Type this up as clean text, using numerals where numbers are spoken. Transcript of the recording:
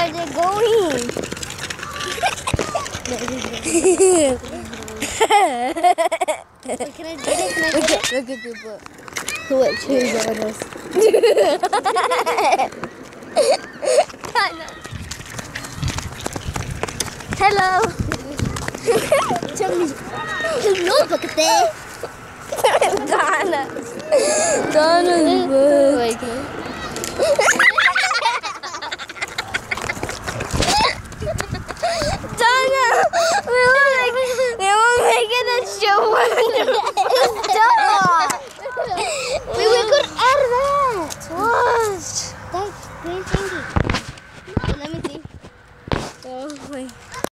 are they going? Can I get it? Look at people. What shoes on us? Hello. Look at that. Donna. Donna's book. Donna, we were making a show.